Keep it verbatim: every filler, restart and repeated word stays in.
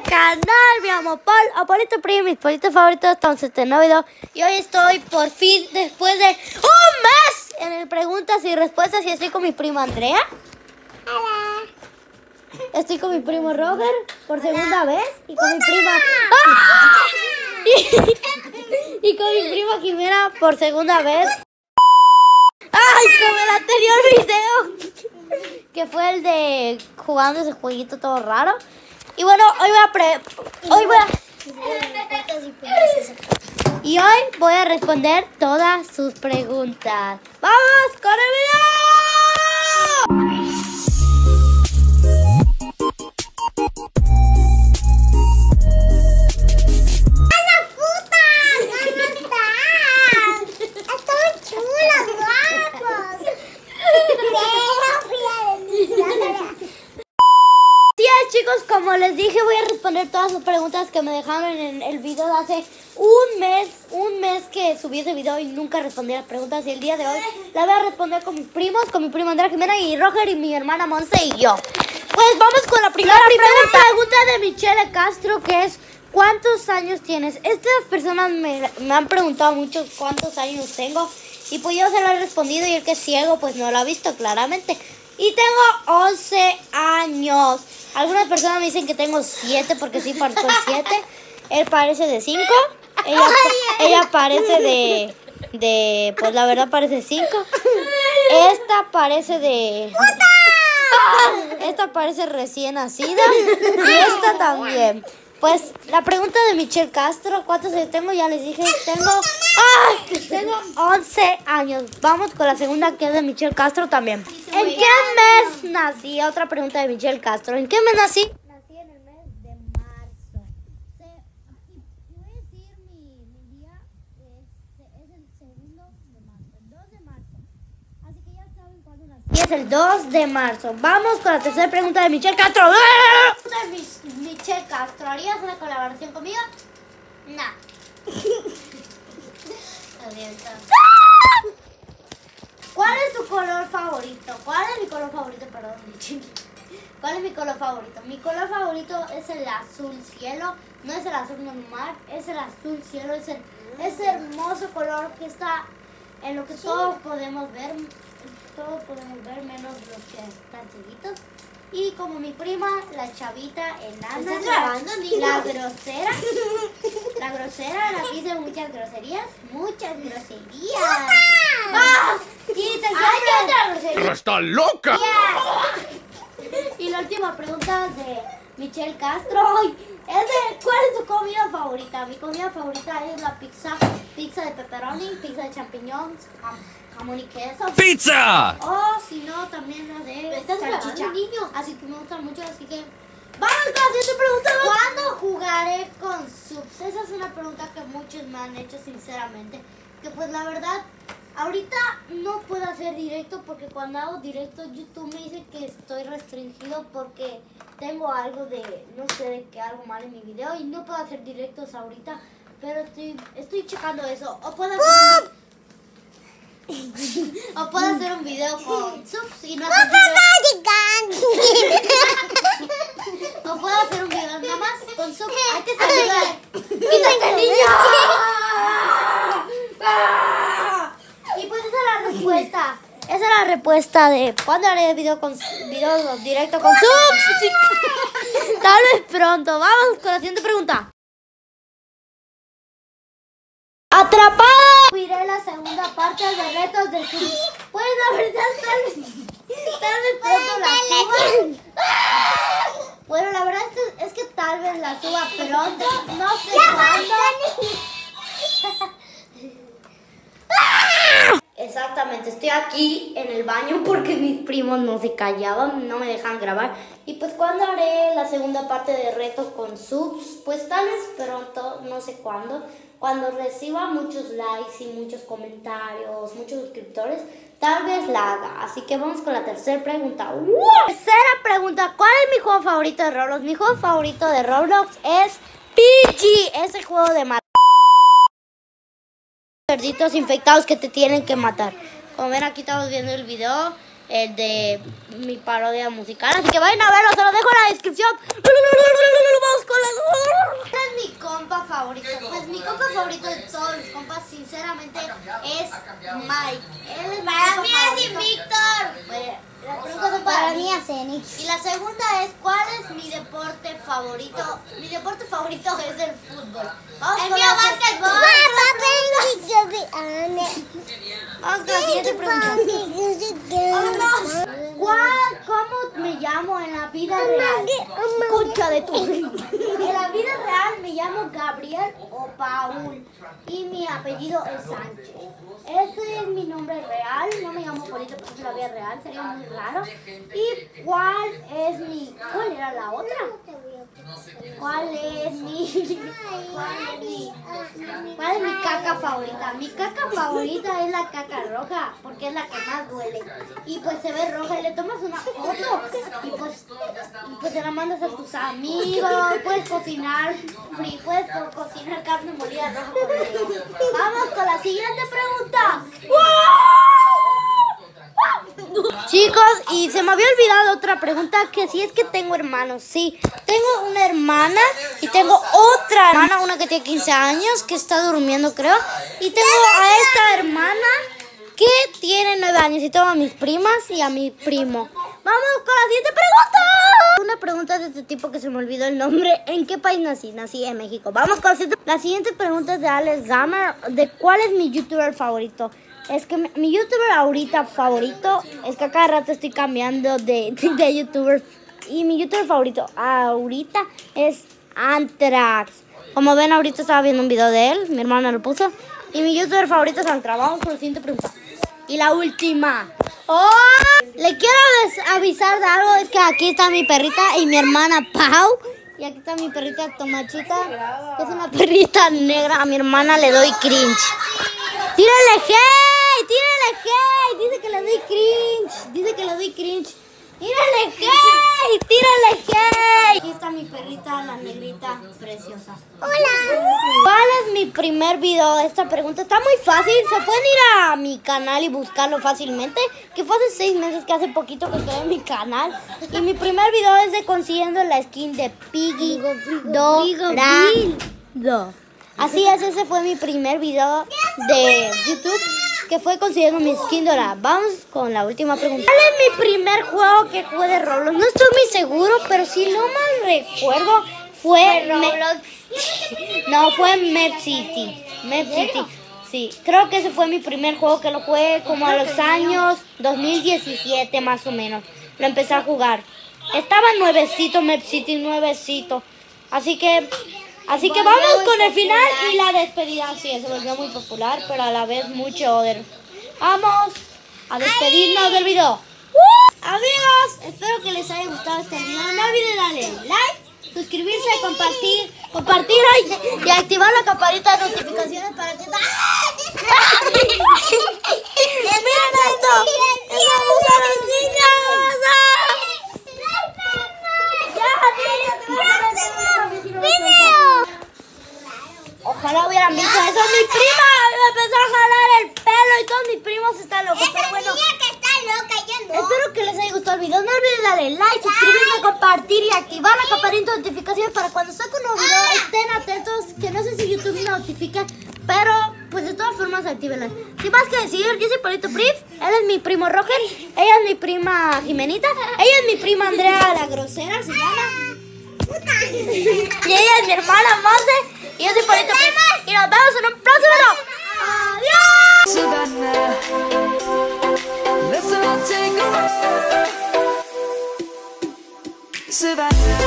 canal, me llamo Paul, Apolito Primo, mis politos favoritos, entonces este nuevo video. Y hoy estoy por fin, después de un mes, en el preguntas y respuestas, y estoy con mi prima Andrea. Hola. Estoy con mi primo Roger por segunda vez, y con mi prima... ¡Ah! Y, y con mi prima Jimena por segunda vez. ¡Ay! Como el anterior video, que fue el de jugando ese jueguito todo raro. Y bueno, hoy voy a pre... Hoy voy a... Y hoy voy a responder todas sus preguntas. ¡Vamos con el video! Chicos, como les dije, voy a responder todas sus preguntas que me dejaron en el video de hace un mes, un mes que subí ese video y nunca respondí las preguntas, y el día de hoy la voy a responder con mis primos, con mi prima Andrea Jimena y Roger y mi hermana Monse y yo. Pues vamos con la primera, la primera pregunta. pregunta de Michelle Castro, que es: ¿cuántos años tienes? Estas personas me, me han preguntado mucho cuántos años tengo, y pues yo se lo he respondido, y el que es ciego pues no lo ha visto claramente. Y tengo once años. Algunas personas me dicen que tengo siete porque sí parezco siete. Él parece de cinco. Ella, ella parece de, de... Pues la verdad parece cinco. Esta parece de... Esta parece recién nacida. Y esta también. Pues la pregunta de Michelle Castro: ¿cuántos años tengo? Ya les dije, tengo... ¡Ay! Tengo once años. Vamos con la segunda, que es de Michelle Castro también. ¿En qué mes nací? Otra pregunta de Michelle Castro. ¿En qué mes nací? Nací en el mes de marzo. Se, aquí, voy a decir mi, mi día, es, es el segundo de marzo, el dos de marzo. Así que ya saben cuándo nací. Y es el dos de marzo. Vamos con la tercera pregunta de Michelle Castro. Michelle Castro, ¿harías una colaboración conmigo? No. ¿Cuál es tu color favorito? ¿Cuál es mi color favorito? Perdón, ¿cuál es mi color favorito? Mi color favorito es el azul cielo. No es el azul normal, es el azul cielo. Es el, ese hermoso color que está en lo que todos podemos ver. Todos podemos ver, menos los que están chiquitos. Y como mi prima, la chavita enana, la, la grosera, la grosera, la que dice muchas groserías, muchas groserías. ¡Ah! Y tercera, ¡está loca! Yeah. Y la última pregunta de Michelle Castro es de: ¿cuál es tu comida favorita? Mi comida favorita es la pizza, pizza de pepperoni, pizza de champiñones, jamón y queso. ¡Pizza! O si no, también la de salchicha. Niño. Así que me gusta mucho, así que vamos con la siguiente pregunta. ¿Cuándo jugaré con subs? Esa es una pregunta que muchos me han hecho, sinceramente. Que pues la verdad, ahorita no puedo hacer directo, porque cuando hago directo YouTube me dice que estoy restringido porque tengo algo de, no sé, de que algo mal en mi video, y no puedo hacer directos ahorita. Pero estoy, estoy checando eso. O puedo hacer o puedo hacer un video con subs y no hacer video. O puedo hacer un video nada más con subs. Hay que saludar. ¡Quítate, niño! Y pues esa es la respuesta. Esa es la respuesta de cuándo haré video con videos directo con subs. Tal vez pronto. Vamos con la siguiente pregunta. ¡Atrapada! Subiré la segunda parte de retos de su... Pues la verdad, tal vez, tal vez pronto la suba. Bueno, la verdad es que, es que tal vez la suba pronto. No sé cuándo. Exactamente, estoy aquí en el baño porque mis primos no se callaban, no me dejan grabar. Y pues cuando haré la segunda parte de retos con subs, pues tal vez pronto, no sé cuándo. Cuando reciba muchos likes y muchos comentarios, muchos suscriptores, tal vez la haga. Así que vamos con la tercera pregunta. ¡Wow! Tercera pregunta: ¿cuál es mi juego favorito de Roblox? Mi juego favorito de Roblox es P G, ese juego de matar cerditos infectados que te tienen que matar. Como ven, aquí estamos viendo el video, el de mi parodia musical. Así que vayan a verlo, se lo dejo en la descripción. Vamos con la Mike. Él es Para mi mí es favorito. Víctor. Oye, las preguntas son Para para mí mí. es Zenix. Y la segunda es, ¿cuál es mi deporte favorito? Mi deporte favorito es el fútbol. Vamos El con mío la básquetbol. Vamos con la siguiente pregunta. Vámonos. ¿Cuál, ¿Cómo me llamo en la vida real? Concha de tu. En la vida real me llamo Gabriel o Paul y mi apellido es Sánchez. Ese es mi nombre real, no me llamo Polito porque es la vida real, sería muy raro. ¿Y cuál es mi, cuál era la otra? ¿Cuál es mi, cuál es mi, cuál es mi caca favorita? Mi caca favorita es la caca roja porque es la que más duele. Y pues se ve roja y le tomas una foto y pues, y pues se la mandas a tus amigos, puedes cocinar, free, puedes co- cocinar carne molida roja con ello. Vamos con la siguiente pregunta. Chicos, y se me había olvidado otra pregunta, que si es que tengo hermanos. Sí, tengo una hermana y tengo otra hermana, una que tiene quince años, que está durmiendo creo. Y tengo a esta hermana que tiene nueve años y tengo a mis primas y a mi primo. Vamos con la siguiente pregunta. Una pregunta de este tipo que se me olvidó el nombre. ¿En qué país nací? Nací en México. Vamos con la siguiente. La siguiente pregunta es de Alex Gamer. ¿De cuál es mi youtuber favorito? Es que mi, mi youtuber ahorita favorito es que a cada rato estoy cambiando de, de, de youtuber. Y mi youtuber favorito ahorita es Antrax. Como ven, ahorita estaba viendo un video de él. Mi hermana lo puso. Y mi youtuber favorito es Antrax. Vamos con la siguiente pregunta. Y la última. ¡Oh! Le quiero avis- avisar de algo. Es que aquí está mi perrita y mi hermana Pau. Y aquí está mi perrita Tomachita, que es una perrita negra. A mi hermana le doy cringe. ¡Tírale hate! ¡Tírale hate! Dice que le doy cringe. Dice que le doy cringe. ¡Tírale hate! ¡Tírale hate! Aquí está mi perrita, la negrita preciosa. Hola. ¿Cuál es mi primer video? Esta pregunta está muy fácil. Se pueden ir a mi canal y buscarlo fácilmente. Que fue hace seis meses, que hace poquito que estoy en mi canal. Y mi primer video es de consiguiendo la skin de Piggy Dorado. Así es, ese fue mi primer video de YouTube, que fue consiguiendo mi skin dorada. Vamos con la última pregunta. ¿Cuál es mi primer juego que jugué de Roblox? No estoy muy seguro, pero si no mal recuerdo, fue Roblox. No, fue Map City. Map City. Sí, creo que ese fue mi primer juego, que lo jugué como a los años dos mil diecisiete más o menos. Lo empecé a jugar. Estaba nuevecito Map City, nuevecito. Así que, así que vamos con el final y la despedida. Sí, se volvió muy popular, pero a la vez mucho other. Vamos a despedirnos del video. ¡Uh! Amigos, espero que les haya gustado este video. No olviden darle like, suscribirse, compartir, compartir y, y activar la campanita de notificaciones para que... ¡Miren esto! ¡Estamos a los niños! Ojalá hubieran visto eso. Mi prima me empezó a jalar el pelo y todos mis primos están locos. Pero bueno, que está loca, yo no. espero que les haya gustado el video. No olviden darle like, suscribirse, compartir y activar la campanita de notificaciones para cuando saque un nuevo video estén atentos. Que no sé si YouTube me notifique, pero pues de todas formas actívenla. Sin más que decir, yo soy Polito Prif. Él es mi primo Roger. Ella es mi prima Jimenita. Ella es mi prima Andrea la Grosera, se llama. Y ella es mi hermana Monse. Y yo soy Polito Prif. Y nos vemos en un próximo video. ¡Adiós! Savannah, let's all take a ride. Savannah.